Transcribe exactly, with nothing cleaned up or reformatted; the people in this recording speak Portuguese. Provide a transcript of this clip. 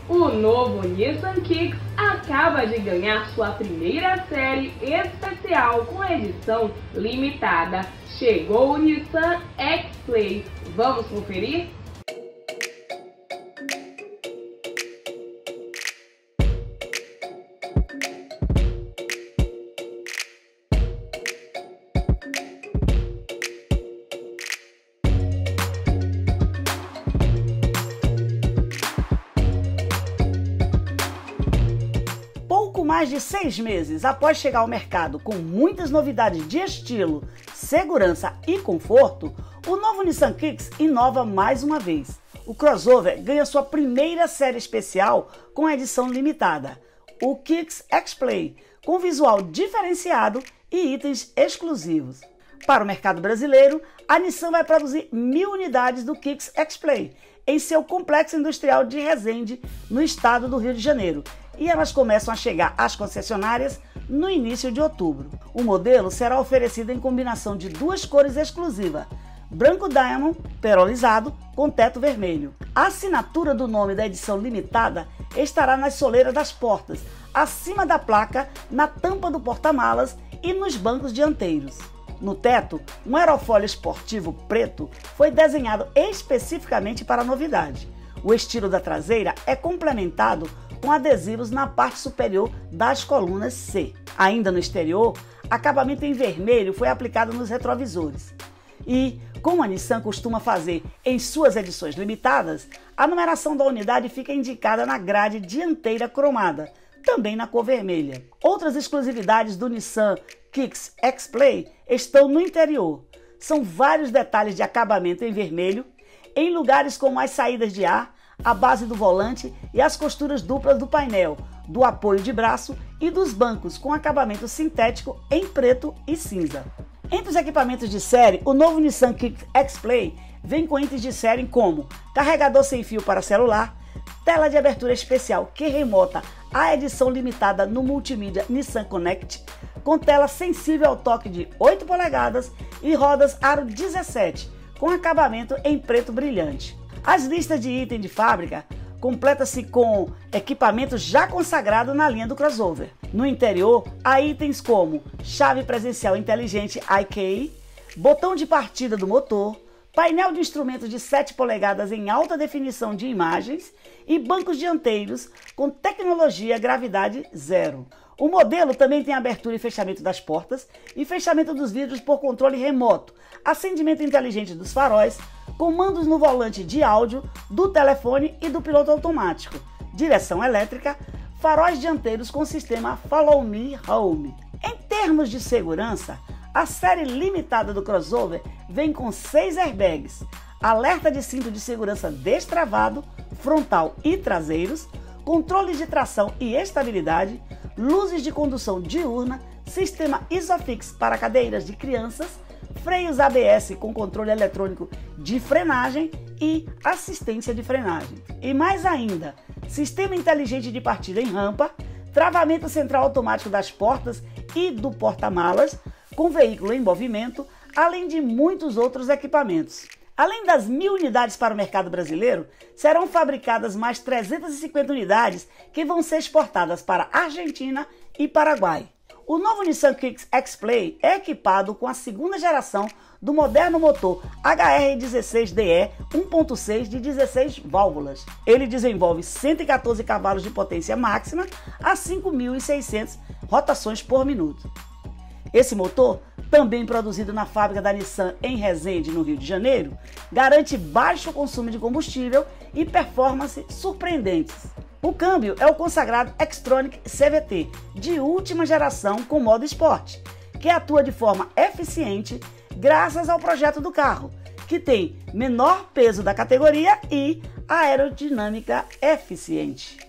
O novo Nissan Kicks acaba de ganhar sua primeira série especial com edição limitada. Chegou o Nissan X-Play. Vamos conferir? Pouco mais de seis meses após chegar ao mercado com muitas novidades de estilo, segurança e conforto, o novo Nissan Kicks inova mais uma vez. O crossover ganha sua primeira série especial com edição limitada, o Kicks X-Play, com visual diferenciado e itens exclusivos. Para o mercado brasileiro, a Nissan vai produzir mil unidades do Kicks X-Play em seu complexo industrial de Resende, no estado do Rio de Janeiro, e elas começam a chegar às concessionárias no início de outubro. O modelo será oferecido em combinação de duas cores exclusivas, branco diamond perolizado com teto vermelho. A assinatura do nome da edição limitada estará nas soleiras das portas, acima da placa, na tampa do porta-malas e nos bancos dianteiros. No teto, um aerofólio esportivo preto foi desenhado especificamente para a novidade. O estilo da traseira é complementado com adesivos na parte superior das colunas C. Ainda no exterior, acabamento em vermelho foi aplicado nos retrovisores. E, como a Nissan costuma fazer em suas edições limitadas, a numeração da unidade fica indicada na grade dianteira cromada, também na cor vermelha. Outras exclusividades do Nissan Kicks X-Play estão no interior. São vários detalhes de acabamento em vermelho, em lugares como as saídas de ar, a base do volante e as costuras duplas do painel, do apoio de braço e dos bancos, com acabamento sintético em preto e cinza. Entre os equipamentos de série, o novo Nissan Kicks X-Play vem com itens de série como carregador sem fio para celular, tela de abertura especial que remota a edição limitada no multimídia Nissan Connect, com tela sensível ao toque de oito polegadas e rodas aro dezessete, com acabamento em preto brilhante. As listas de itens de fábrica completa-se com equipamentos já consagrados na linha do crossover. No interior, há itens como chave presencial inteligente I K, botão de partida do motor, painel de instrumentos de sete polegadas em alta definição de imagens e bancos dianteiros com tecnologia gravidade zero. O modelo também tem abertura e fechamento das portas e fechamento dos vidros por controle remoto, acendimento inteligente dos faróis, comandos no volante de áudio, do telefone e do piloto automático, direção elétrica, faróis dianteiros com sistema Follow Me Home. Em termos de segurança, a série limitada do crossover vem com seis airbags, alerta de cinto de segurança destravado, frontal e traseiros, controle de tração e estabilidade, luzes de condução diurna, sistema Isofix para cadeiras de crianças, freios A B S com controle eletrônico de frenagem e assistência de frenagem. E mais ainda, sistema inteligente de partida em rampa, travamento central automático das portas e do porta-malas, com veículo em movimento, além de muitos outros equipamentos. Além das mil unidades para o mercado brasileiro, serão fabricadas mais trezentas e cinquenta unidades que vão ser exportadas para Argentina e Paraguai. O novo Nissan Kicks X-Play é equipado com a segunda geração do moderno motor H R dezesseis D E um ponto seis de dezesseis válvulas. Ele desenvolve cento e quatorze cavalos de potência máxima a cinco mil e seiscentas rotações por minuto. Esse motor, também produzido na fábrica da Nissan em Resende, no Rio de Janeiro, garante baixo consumo de combustível e performance surpreendentes. O câmbio é o consagrado Xtronic C V T, de última geração com modo esporte, que atua de forma eficiente graças ao projeto do carro, que tem menor peso da categoria e aerodinâmica eficiente.